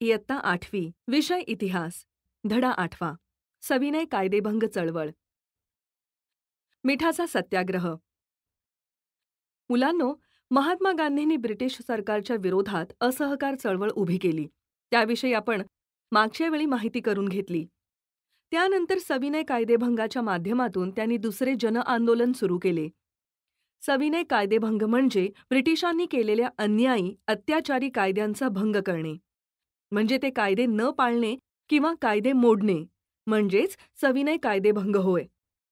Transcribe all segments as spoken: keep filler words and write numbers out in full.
इयत्ता आठवी, विषय इतिहास, धडा आठवा, सविनय कायदेभंग चळवळ. मिठाचा सत्याग्रह. मुलांनो, महात्मा गांधींनी ब्रिटिश सरकारच्या विरोधात असहकार चळवळ उभी केली. त्याविषयी आपण मागच्या वेळी माहिती करून घेतली. त्यानंतर सविनय कायदेभंगाच्या माध्यमातून त्यांनी दुसरे जन आंदोलन सुरू केले. सविनय कायदेभंग म्हणजे ब्रिटिशांनी केलेल्या अन्यायी अत्याचारी कायद्यांचा भंग करणे, म्हणजे ते कायदे न पाळणे किंवा कायदे मोडणे म्हणजेच सविनय कायदेभंग होय.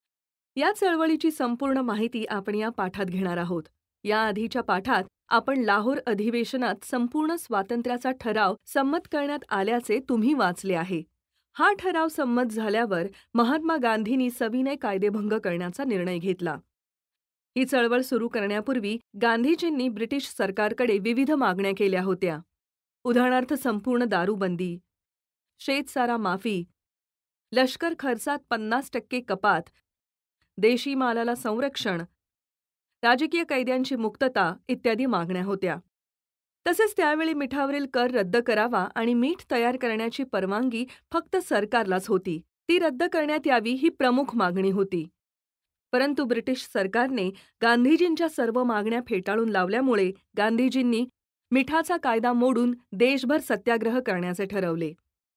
या चळवळीची संपूर्ण माहिती आपण या पाठात घेणार आहोत. या आधीच्या पाठात आपण लाहोर अधिवेशनात संपूर्ण स्वातंत्र्याचा ठराव संमत करण्यात आल्याचे तुम्ही वाचले आहे. हा ठराव संमत झाल्यावर महात्मा गांधींनी सविनय कायदेभंग करण्याचा निर्णय घेतला. ही चळवळ सुरू करण्यापूर्वी गांधीजींनी ब्रिटिश सरकारकडे विविध मागण्या केल्या होत्या. उदाहरणार्थ संपूर्ण दारूबंदी, शेतसारा माफी, लष्कर खर्चात पन्नास टक्के कपात, देशी मालाला संरक्षण, राजकीय कैद्यांची मुक्तता इत्यादी मागण्या होत्या. तसेच त्यावेळी मिठावरील कर रद्द करावा आणि मीठ तयार करण्याची परवानगी फक्त सरकारलाच होती, ती रद्द करण्यात यावी ही प्रमुख मागणी होती. परंतु ब्रिटिश सरकारने गांधीजींच्या सर्व मागण्या फेटाळून लावल्यामुळे गांधीजींनी मिठाचा कायदा मोडून देशभर सत्याग्रह करण्याचे ठरवले.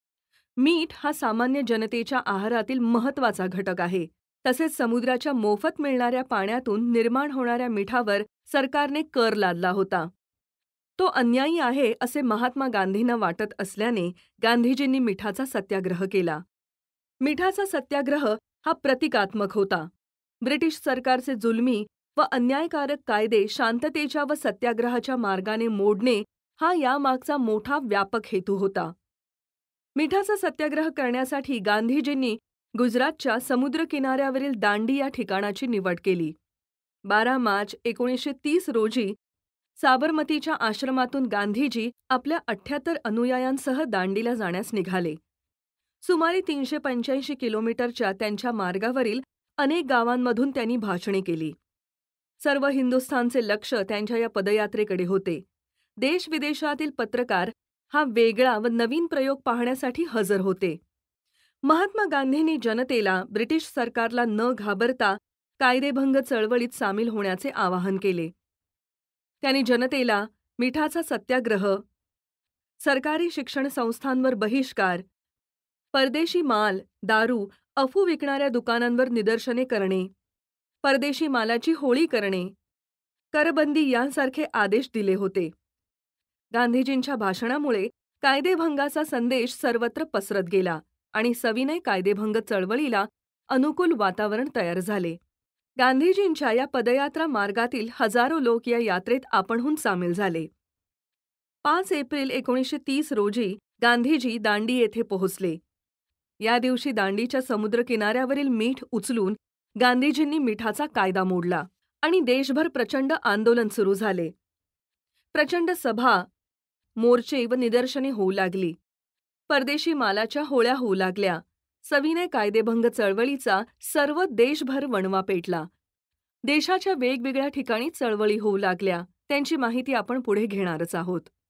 मीठ हा सामान्य जनतेच्या आहारातील महत्त्वाचा घटक आहे. तसेच समुद्राच्या मोफत मिळणाऱ्या पाण्यातून निर्माण होणाऱ्या मिठावर सरकारने कर लादला होता. तो अन्यायी आहे असे महात्मा गांधींना वाटत असल्याने गांधीजींनी मिठाचा सत्याग्रह केला. मिठाचा सत्याग्रह हा प्रतिकात्मक होता. ब्रिटिश सरकारचे जुलमी व अन्यायकारक कायदे शांततेच्या व सत्याग्रहाच्या मार्गाने मोडणे हा यामागचा मोठा व्यापक हेतू होता. मिठाचा सत्याग्रह करण्यासाठी गांधीजींनी गुजरातच्या समुद्रकिनाऱ्यावरील दांडी या ठिकाणाची निवड केली. बारा मार्च एकोणीसशे तीस रोजी साबरमतीच्या आश्रमातून गांधीजी आपल्या अठ्ठ्याहत्तर अनुयायांसह दांडीला जाण्यास निघाले. सुमारे तीनशे पंच्याऐंशी किलोमीटरच्या त्यांच्या मार्गावरील अनेक गावांमधून त्यांनी भाषणे केली. सर्व हिंदुस्थानचे लक्ष त्यांच्या या पदयात्रेकडे होते. देशविदेशातील पत्रकार हा वेगळा व नवीन प्रयोग पाहण्यासाठी हजर होते. महात्मा गांधींनी जनतेला ब्रिटिश सरकारला न घाबरता कायदेभंग चळवळीत सामील होण्याचे आवाहन केले. त्यांनी जनतेला मिठाचा सत्याग्रह, सरकारी शिक्षण संस्थांवर बहिष्कार, परदेशी माल, दारू, अफू विकणाऱ्या दुकानांवर निदर्शने करणे, परदेशी मालाची होळी करणे, करबंदी यांसारखे आदेश दिले होते. गांधीजींच्या भाषणामुळे कायदेभंगाचा संदेश सर्वत्र पसरत गेला आणि सविनय कायदेभंग चळवळीला अनुकूल वातावरण तयार झाले. गांधीजींच्या या पदयात्रा मार्गातील हजारो लोक या यात्रेत आपणहून सामील झाले. पाच एप्रिल एकोणीसशे तीस रोजी गांधीजी दांडी येथे पोहोचले. या दिवशी दांडीच्या समुद्रकिनाऱ्यावरील मीठ उचलून गांधीजींनी मिठाचा कायदा मोडला आणि देशभर प्रचंड आंदोलन सुरू झाले. प्रचंड सभा, मोर्चे व निदर्शने होऊ लागली. परदेशी मालाच्या होळ्या होऊ लागल्या. सविनय कायदेभंग चळवळीचा सर्व देशभर वणवा पेटला. देशाच्या वेगवेगळ्या ठिकाणी चळवळी होऊ लागल्या. त्यांची माहिती आपण पुढे घेणारच आहोत.